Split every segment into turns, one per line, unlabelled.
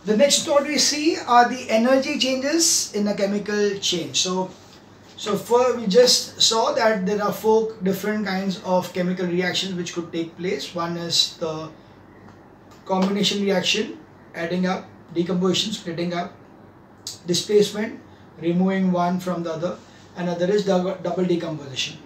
The next what we see are the energy changes in a chemical change. So we just saw that there are 4 different kinds of chemical reactions which could take place. One is the combination reaction, adding up, decomposition, splitting up, displacement, removing one from the other. Another is double decomposition.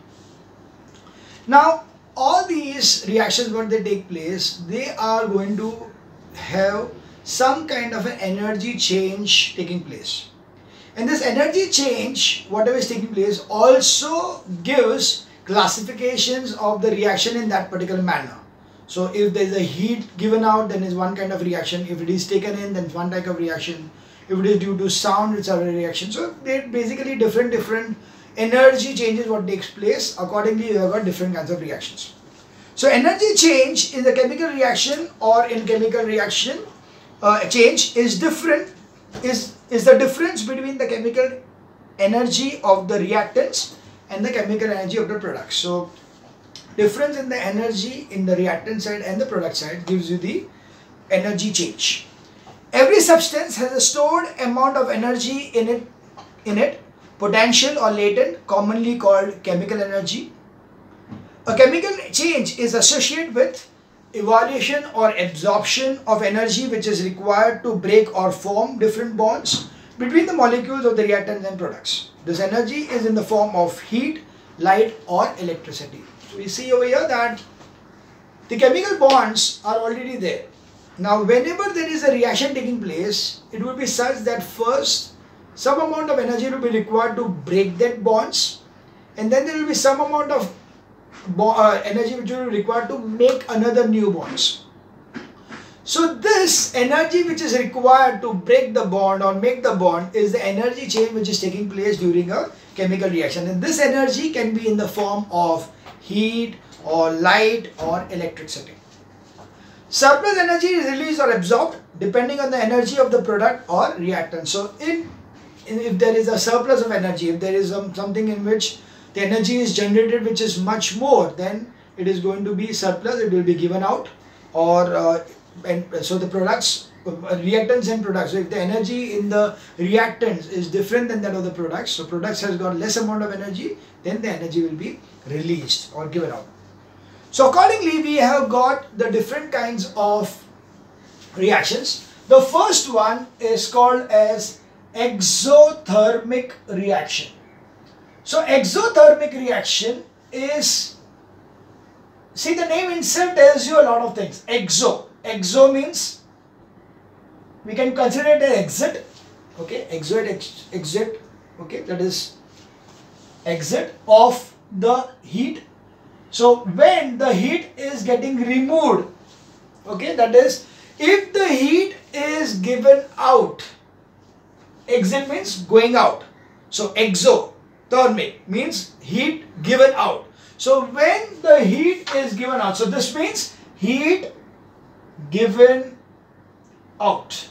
Now all these reactions, what they take place, they are going to have some kind of an energy change taking place. And this energy change, whatever is taking place, also gives classifications of the reaction in that particular manner. So if there is a heat given out, then is one kind of reaction. If it is taken in, then it's one type of reaction. If it is due to sound, it's another reaction. So they're basically different energy changes what takes place. Accordingly, you have got different kinds of reactions. So energy change in the chemical reaction or in chemical reaction change is different, is the difference between the chemical energy of the reactants and the chemical energy of the products. So difference in the energy in the reactant side and the product side gives you the energy change. Every substance has a stored amount of energy in it, potential or latent, commonly called chemical energy. A chemical change is associated with evaluation or absorption of energy which is required to break or form different bonds between the molecules of the reactants and products. This energy is in the form of heat, light or electricity. So we see over here that the chemical bonds are already there. Now whenever there is a reaction taking place, it will be such that first some amount of energy will be required to break that bonds, and then there will be some amount of energy which will be required to make another new bonds. So this energy which is required to break the bond or make the bond is the energy change which is taking place during a chemical reaction, and this energy can be in the form of heat or light or electricity. Surplus energy is released or absorbed depending on the energy of the product or reactant. So if there is a surplus of energy, if there is something in which the energy is generated which is much more, then it is going to be surplus, it will be given out, or so the products, reactants and products. So if the energy in the reactants is different than that of the products, so products has got less amount of energy, then the energy will be released or given out. So accordingly, we have got the different kinds of reactions. The first one is called as exothermic reaction. So exothermic reaction is, see, the name itself tells you a lot of things. Exo means we can consider it an exit, okay, exit, okay, that is exit of the heat. So when the heat is getting removed, okay, that is if the heat is given out, exit means going out. So exothermic means heat given out. So when the heat is given out, so this means heat given out.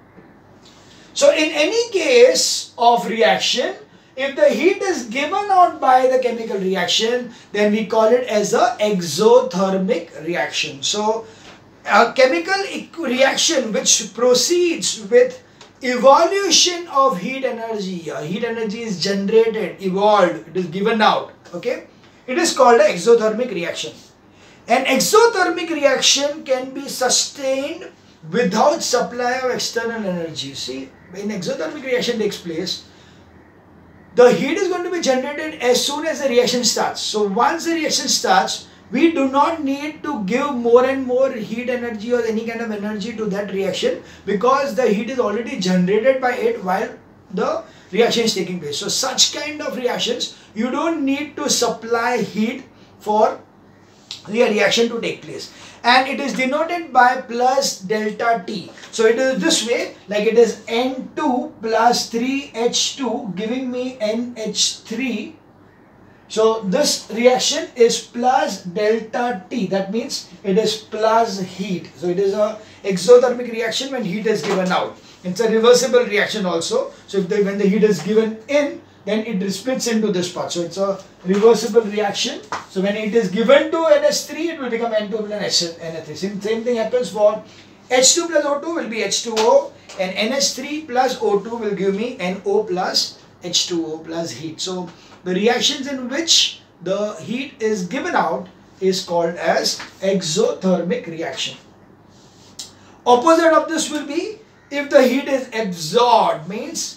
So in any case of reaction, if the heat is given out by the chemical reaction, then we call it as a exothermic reaction. So a chemical reaction which proceeds with evolution of heat energy, heat energy is generated, evolved, it is given out, okay, it is called an exothermic reaction. An exothermic reaction can be sustained without supply of external energy. See, when exothermic reaction takes place, the heat is going to be generated as soon as the reaction starts. So once the reaction starts, we do not need to give more and more heat energy or any kind of energy to that reaction, because the heat is already generated by it while the reaction is taking place. So such kind of reactions, you don't need to supply heat for the reaction to take place, and it is denoted by plus delta T. So it is this way, like it is N2 plus 3H2 giving me NH3. So this reaction is plus delta T, that means it is plus heat. So it is a exothermic reaction when heat is given out. It's a reversible reaction also. So if when the heat is given in, then it splits into this part. So it's a reversible reaction. So when it is given to NH3, it will become N2 plus NH3. Same thing happens for H2 plus O2 will be H2O, and NH3 plus O2 will give me NO plus H2O plus heat. So the reactions in which the heat is given out is called as exothermic reaction. Opposite of this will be if the heat is absorbed, means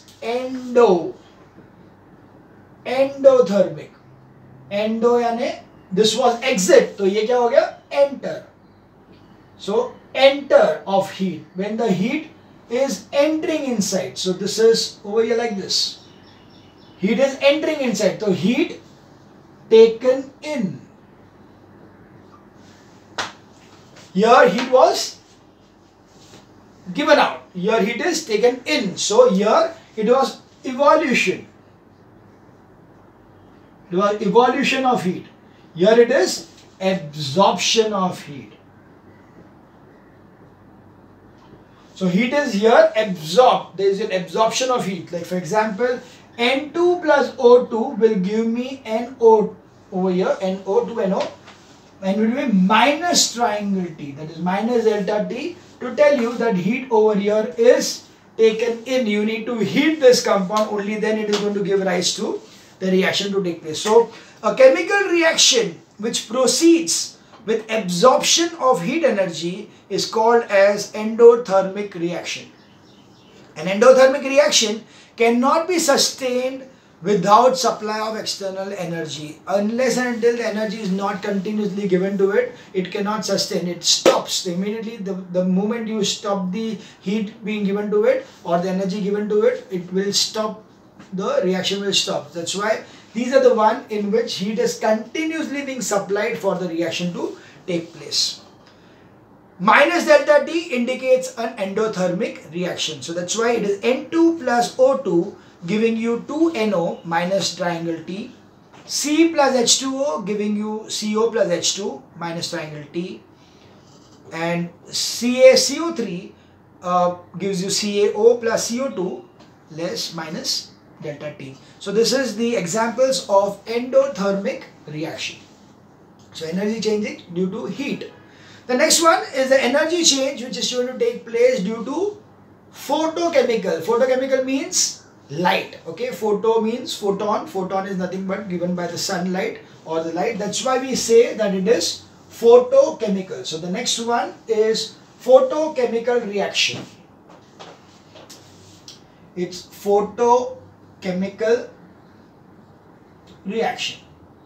endothermic. Endo यानी this was exit, तो ये क्या हो गया? Enter. So enter of heat, when the heat is entering inside. So this is over here like this. Heat is entering inside. So heat taken in. Here heat was given out. Here heat is taken in. So here it was evolution. It was evolution of heat. Here it is absorption of heat. So heat is here absorbed. There is an absorption of heat. Like for example, N2 plus O2 will give me NO over here, NO to NO, and will be minus triangle T, that is minus delta T, to tell you that heat over here is taken in. You need to heat this compound, only then it is going to give rise to the reaction to take place. So a chemical reaction which proceeds with absorption of heat energy is called as endothermic reaction. An endothermic reaction cannot be sustained without supply of external energy. Unless and until the energy is not continuously given to it, it cannot sustain. It stops immediately. The moment you stop the heat being given to it or the energy given to it, it will stop. The reaction will stop. That's why these are the one in which heat is continuously being supplied for the reaction to take place. Minus delta T indicates an endothermic reaction. So that's why it is N2 plus O2 giving you 2NO minus triangle T, C plus H2O giving you CO plus H2 minus triangle T, and CaCO3 gives you CaO plus CO2 less minus delta T. So this is the examples of endothermic reaction. So energy changing due to heat. The next one is the energy change which is going to take place due to photochemical. Photochemical means light. Okay, photo means photon. Photon is nothing but given by the sunlight or the light. That's why we say that it is photochemical. So the next one is photochemical reaction. It's photochemical reaction.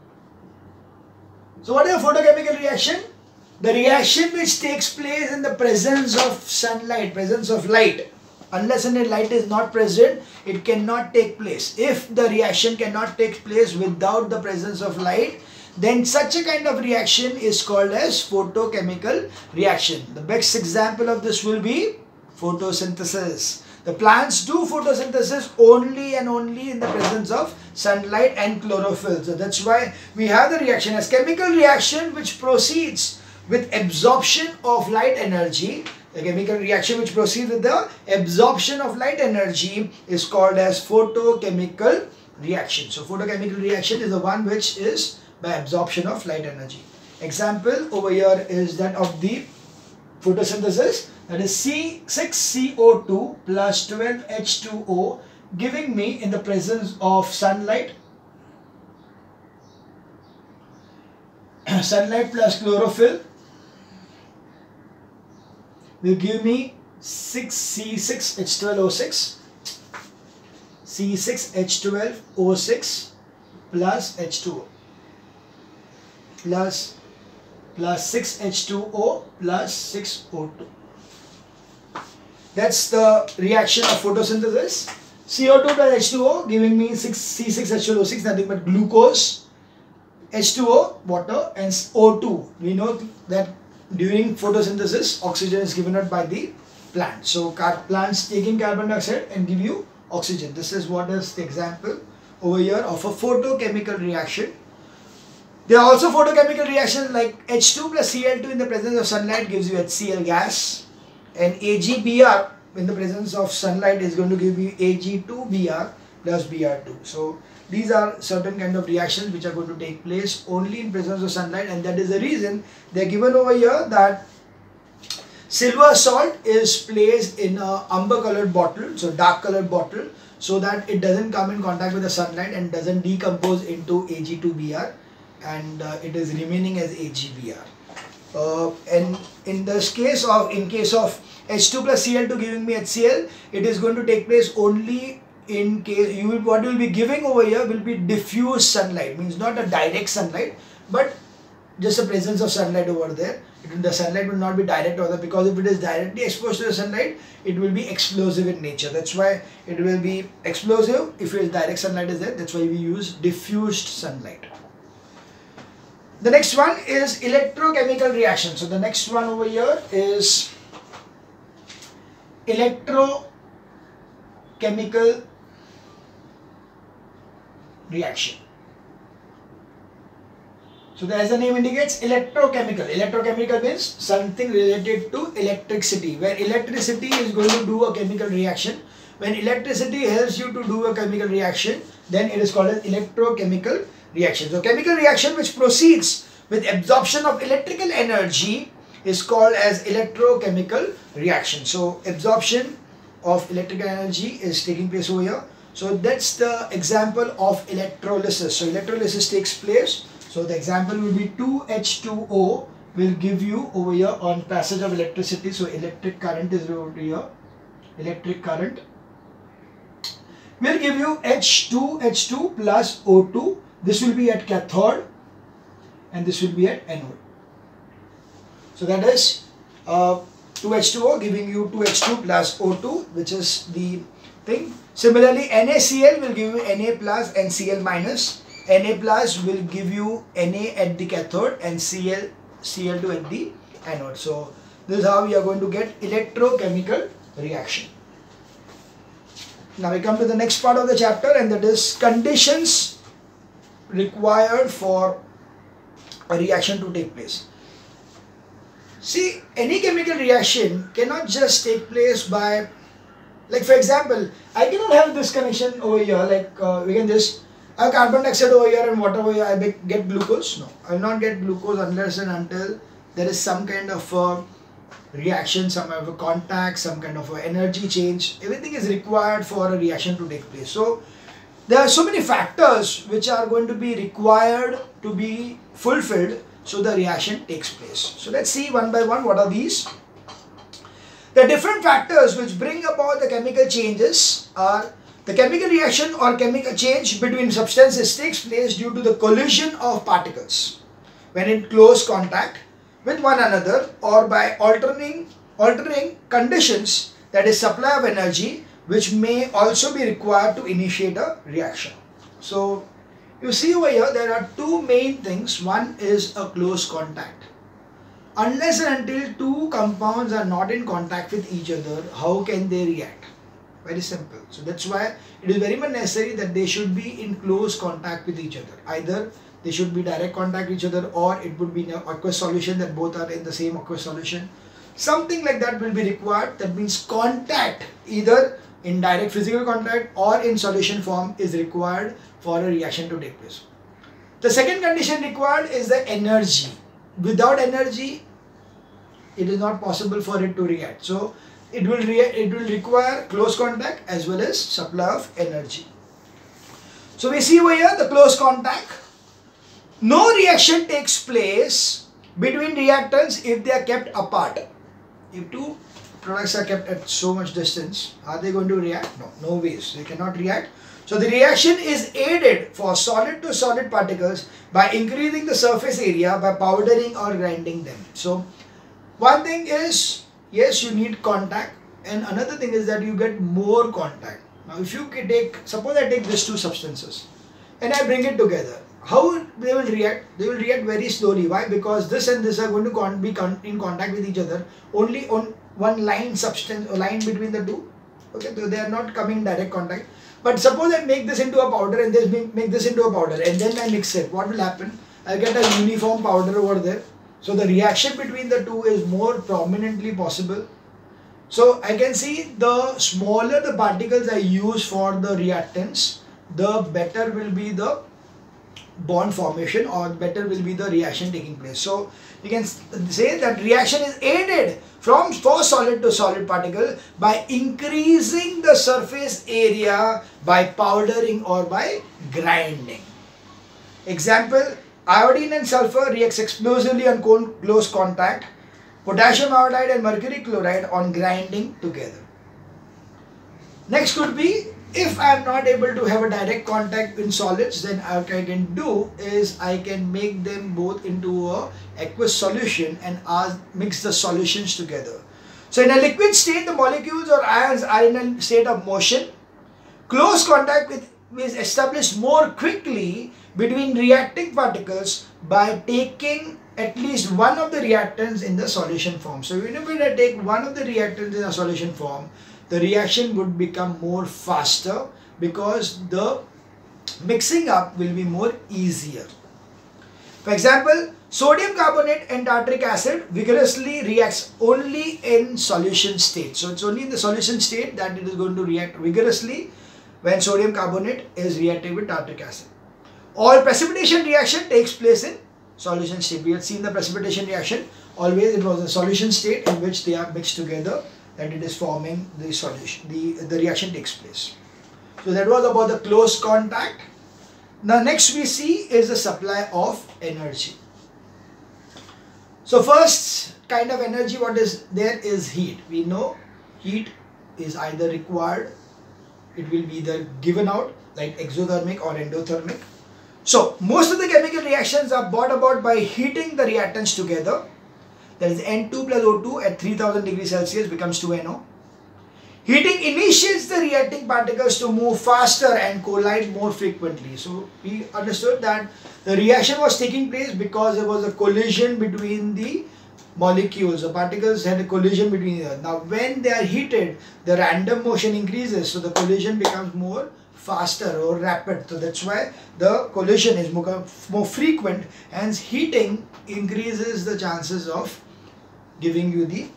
So what is a photochemical reaction? The reaction which takes place in the presence of sunlight, presence of light. Unless and until light is not present, it cannot take place. If the reaction cannot take place without the presence of light, then such a kind of reaction is called as photochemical reaction. The best example of this will be photosynthesis. The plants do photosynthesis only and only in the presence of sunlight and chlorophyll. So that's why we have the reaction as chemical reaction which proceeds with absorption of light energy. The chemical reaction which proceeds with the absorption of light energy is called as photochemical reaction. So photochemical reaction is the one which is by absorption of light energy. Example over here is that of the photosynthesis, that is C6CO2 plus 12H2O giving me in the presence of sunlight, sunlight plus chlorophyll will give me 6C6H12O6, C6H12O6 plus H2O plus 6H2O plus 6O2. That's the reaction of photosynthesis. CO2 plus H2O giving me C6H12O6, nothing but glucose, H2O, water, and O2. We know that during photosynthesis, oxygen is given out by the plant. So plants taking carbon dioxide and give you oxygen. This is what is the example over here of a photochemical reaction. There are also photochemical reactions like H2 plus Cl2 in the presence of sunlight gives you HCl gas, and AgBr in the presence of sunlight is going to give you Ag2Br plus Br2. So these are certain kind of reactions which are going to take place only in presence of sunlight, and that is the reason they are given over here that Silver salt is placed in a umber colored bottle, so dark colored bottle, so that it doesn't come in contact with the sunlight and doesn't decompose into Ag2Br, and it is remaining as AgBr. And in case of H2 plus Cl2 giving me HCl, it is going to take place only in case what you will be giving over here will be diffuse sunlight, means not a direct sunlight, but just the presence of sunlight over there. The sunlight will not be direct over there, because if it is directly exposed to the sunlight, it will be explosive in nature. That's why it will be explosive if direct sunlight is there. That's why we use diffused sunlight. The next one is electrochemical reaction. So the next one over here is electrochemical reaction. So as the name indicates, electrochemical. Electrochemical means something related to electricity, where electricity is going to do a chemical reaction. When electricity helps you to do a chemical reaction, then it is called as electrochemical reaction. So chemical reaction which proceeds with absorption of electrical energy is called as electrochemical reaction. So absorption of electrical energy is taking place over here. So that's the example of electrolysis. So electrolysis takes place. So the example will be 2H2O will give you over here on passage of electricity. So electric current is over here. Electric current will give you H2 plus O2. This will be at cathode and this will be at anode. So that is 2H2O giving you 2H2 plus O2, which is the thing. Similarly, NaCl will give you Na plus and Cl minus. Na plus will give you Na at the cathode and Cl2 at the anode. So this is how we are going to get electrochemical reaction. Now we come to the next part of the chapter, and that is conditions required for a reaction to take place. See, any chemical reaction cannot just take place by, like for example, I cannot have this connection over here, like we can just have carbon dioxide over here and water over here, I get glucose. No, I will not get glucose unless and until there is some kind of reaction, some kind of a contact, some kind of a energy change. Everything is required for a reaction to take place. So there are so many factors which are going to be required to be fulfilled so the reaction takes place. So let's see one by one what are these. The different factors which bring about the chemical changes are the chemical reaction or chemical change between substances takes place due to the collision of particles when in close contact with one another, or by altering conditions, that is supply of energy, which may also be required to initiate a reaction. So you see over here there are two main things. One is a close contact. Unless and until two compounds are not in contact with each other, how can they react? Very simple. So that's why it is very much necessary that they should be in close contact with each other. Either they should be direct contact with each other, or it would be in an aqueous solution, that both are in the same aqueous solution. Something like that will be required. That means contact, either in direct physical contact or in solution form, is required for a reaction to take place. The second condition required is the energy. Without energy, it is not possible for it to react. So it will require close contact as well as supply of energy. So we see over here the close contact. No reaction takes place between reactants if they are kept apart. If two products are kept at so much distance, are they going to react? No, no ways. They cannot react. So the reaction is aided for solid to solid particles by increasing the surface area by powdering or grinding them. So one thing is, yes, you need contact, and another thing is that you get more contact. Now if you take, suppose I take these two substances and I bring it together, how they will react? They will react very slowly. Why? Because this and this are going to be in contact with each other only on one line substance, a line between the two. Okay, so they are not coming in direct contact. But suppose I make this into a powder and then make this into a powder and then I mix it. What will happen? I get a uniform powder over there. So the reaction between the two is more prominently possible. So I can see the smaller the particles I use for the reactants, the better will be the bond formation, or better will be the reaction taking place. So you can say that reaction is aided for solid to solid particle by increasing the surface area by powdering or by grinding. Example, iodine and sulfur reacts explosively on close contact, potassium iodide and mercury chloride on grinding together. Next could be, if I am not able to have a direct contact in solids, then what I can do is I can make them both into a aqueous solution and mix the solutions together. So in a liquid state, the molecules or ions are in a state of motion. Close contact is established more quickly between reacting particles by taking at least one of the reactants in the solution form. So whenever I take one of the reactants in a solution form, the reaction would become more faster because the mixing up will be more easier. For example, sodium carbonate and tartaric acid vigorously reacts only in solution state. So it's only in the solution state that it is going to react vigorously when sodium carbonate is reacting with tartaric acid. All precipitation reaction takes place in solution state. We had seen the precipitation reaction, always it was a solution state in which they are mixed together, that it is forming the solution, the reaction takes place. So that was about the close contact. Now next we see is the supply of energy. So first kind of energy what is there is heat. We know heat is either required, it will be either given out like exothermic or endothermic. So most of the chemical reactions are brought about by heating the reactants together. That is N2 plus O2 at 3000 degrees Celsius becomes 2NO. Heating initiates the reacting particles to move faster and collide more frequently. So we understood that the reaction was taking place because there was a collision between the molecules. The particles had a collision between them. Now when they are heated, the random motion increases, so the collision becomes more faster or rapid. So that's why the collision is more frequent, hence heating increases the chances of giving you the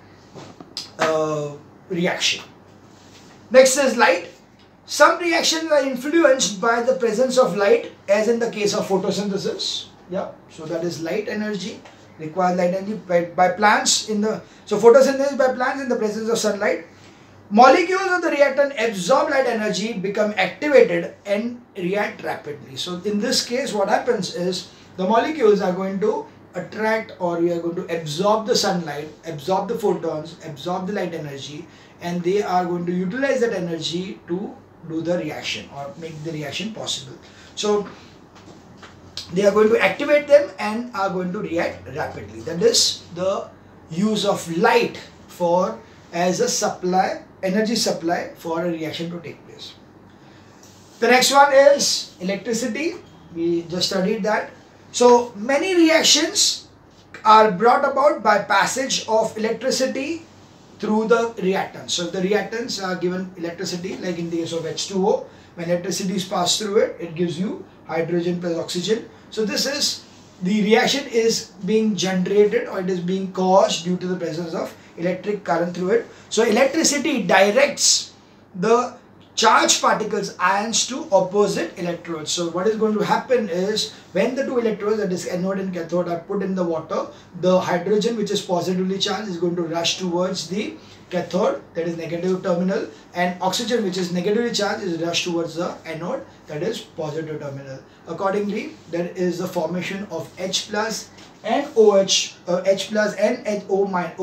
reaction. Next is light. Some reactions are influenced by the presence of light, as in the case of photosynthesis. Yeah, so that is light energy, requires light energy by plants so photosynthesis by plants in the presence of sunlight. Molecules of the reactant absorb light energy, become activated and react rapidly. So in this case what happens is the molecules are going to attract, or we are going to absorb the sunlight, absorb the photons, absorb the light energy, and they are going to utilize that energy to do the reaction or make the reaction possible. So they are going to activate them and are going to react rapidly. That is the use of light as a energy supply for a reaction to take place. The next one is electricity. We just studied that. So many reactions are brought about by passage of electricity through the reactants. So if the reactants are given electricity, like in the case of H2O, when electricity is passed through it, it gives you hydrogen plus oxygen. So the reaction is being generated, or it is being caused due to the presence of electric current through it. So electricity directs the charged particles, ions, to opposite electrodes. So what is going to happen is when the two electrodes, that is anode and cathode, are put in the water, the hydrogen, which is positively charged, is going to rush towards the cathode, that is negative terminal, and oxygen, which is negatively charged, is rushed towards the anode, that is positive terminal. Accordingly, there is the formation of H plus and OH, H plus and O minus,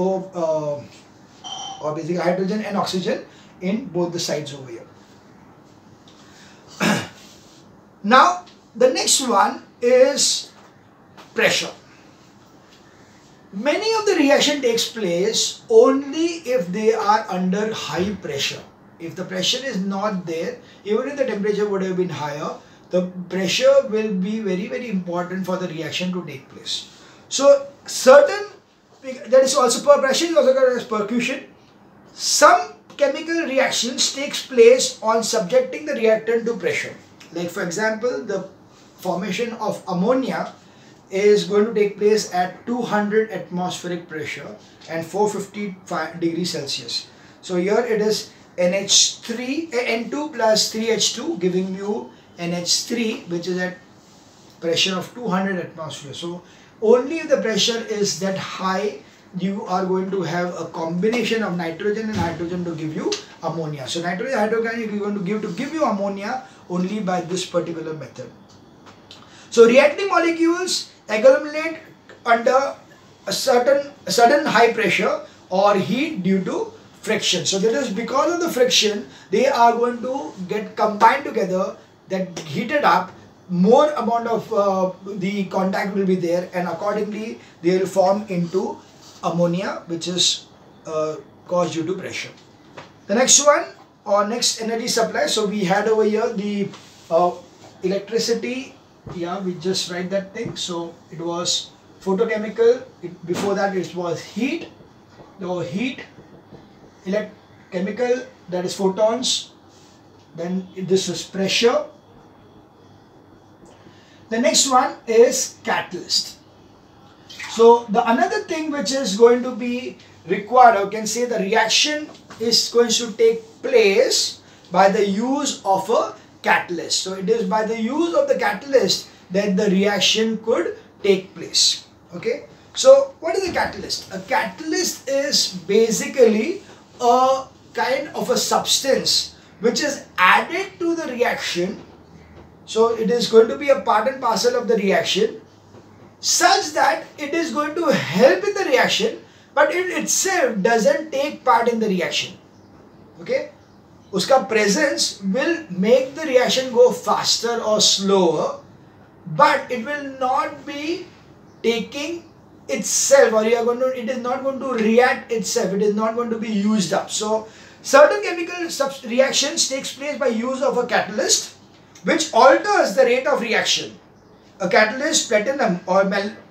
or basically hydrogen and oxygen in both the sides over here. Now the next one is pressure. Many of the reaction takes place only if they are under high pressure. If the pressure is not there, even if the temperature would have been higher, the pressure will be very, very important for the reaction to take place. So that is also pressure is also called as percussion. Some chemical reactions takes place on subjecting the reactant to pressure. Like for example, the formation of ammonia is going to take place at 200 atmospheric pressure and 450 degrees Celsius. So here it is N2 plus 3H2 giving you NH3, which is at pressure of 200 atmosphere. So only if the pressure is that high, you are going to have a combination of nitrogen and hydrogen to give you ammonia. So nitrogen hydrogen is going to give you ammonia only by this particular method. So reacting molecules accumulate under a certain high pressure or heat due to friction. So that is because of the friction, they are going to get combined together, that heated up, more amount of the contact will be there, and accordingly they will form into ammonia, which is caused due to pressure. The next one, or next energy supply. So we had over here the electricity. Yeah, we just write that thing. So it was photochemical. Before that it was heat. Chemical, that is photons. Then this is pressure. The next one is catalyst. So the another thing which is going to be required, or can say the reaction is going to take place by the use of a catalyst. So it is by the use of the catalyst that the reaction could take place. Okay. So what is a catalyst? A catalyst is basically a kind of a substance which is added to the reaction. So it is going to be a part and parcel of the reaction, such that it is going to help in the reaction, but it itself doesn't take part in the reaction. Okay, uska presence will make the reaction go faster or slower, but it will not be taking itself, or it is not going to react itself. It is not going to be used up. So certain chemical reactions takes place by use of a catalyst, which alters the rate of reaction. A catalyst, platinum or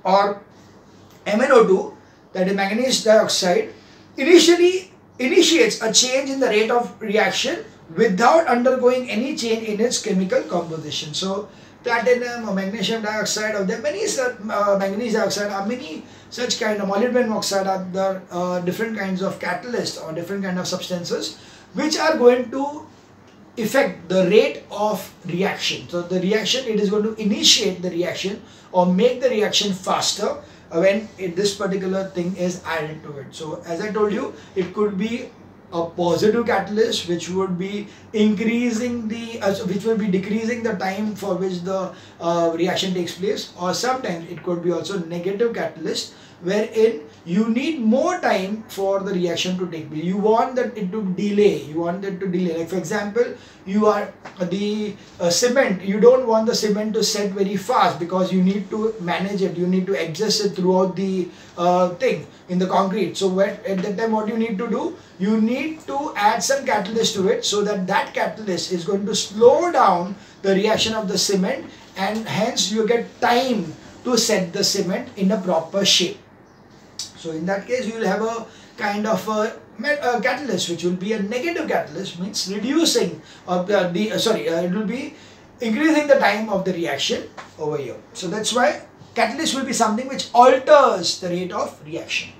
MnO2, that is manganese dioxide, initially initiates a change in the rate of reaction without undergoing any change in its chemical composition. So platinum or magnesium dioxide, or there are many manganese dioxide, are many such kind of molybdenum oxide, are the different kinds of catalysts or different kind of substances which are going to affect the rate of reaction. So the reaction, it is going to initiate the reaction or make the reaction faster when this particular thing is added to it. So as I told you, it could be a positive catalyst which would be increasing the which will be decreasing the time for which the reaction takes place, or sometimes it could be also negative catalyst wherein you need more time for the reaction to take place. You want that it to delay. Like for example, you are the cement. You don't want the cement to set very fast because you need to manage it. You need to adjust it throughout the thing in the concrete. So at that time, what you need to do? You need to add some catalyst to it, so that that catalyst is going to slow down the reaction of the cement, and hence you get time to set the cement in a proper shape. So in that case, you will have a kind of a catalyst which will be a negative catalyst, means reducing it will be increasing the time of the reaction over here. So that's why catalyst will be something which alters the rate of reaction.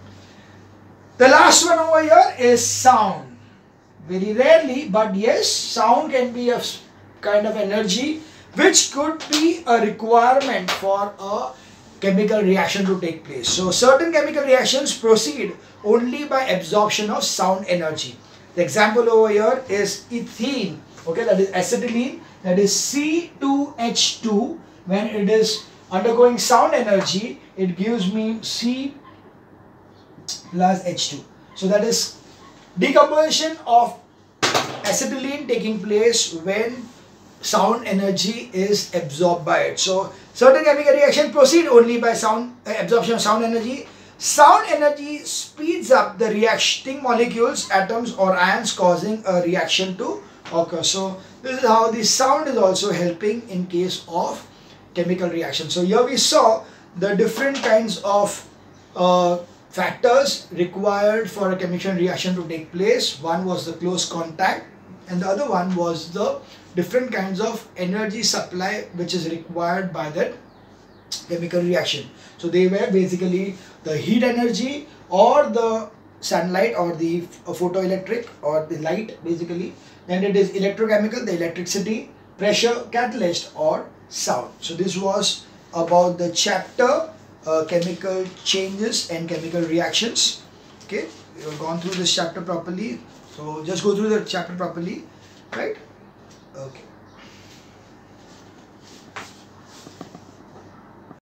The last one over here is sound. Very rarely, but yes, sound can be a kind of energy which could be a requirement for a chemical reaction to take place. So certain chemical reactions proceed only by absorption of sound energy. The example over here is ethene. Okay, that is acetylene, that is C2H2. When it is undergoing sound energy, it gives me C plus H2. So that is decomposition of acetylene taking place when sound energy is absorbed by it. So certain chemical reactions proceed only by absorption of sound energy. Sound energy speeds up the reacting molecules, atoms or ions, causing a reaction to occur. So this is how the sound is also helping in case of chemical reaction. So here we saw the different kinds of factors required for a chemical reaction to take place. One was the close contact, and the other one was the different kinds of energy supply which is required by that chemical reaction. So they were basically the heat energy, or the sunlight, or the photoelectric, or the light basically. Then it is electrochemical, the electricity, pressure, catalyst, or sound. So this was about the chapter chemical changes and chemical reactions. Okay, we have gone through this chapter properly. So just go through the chapter properly, right? Okay.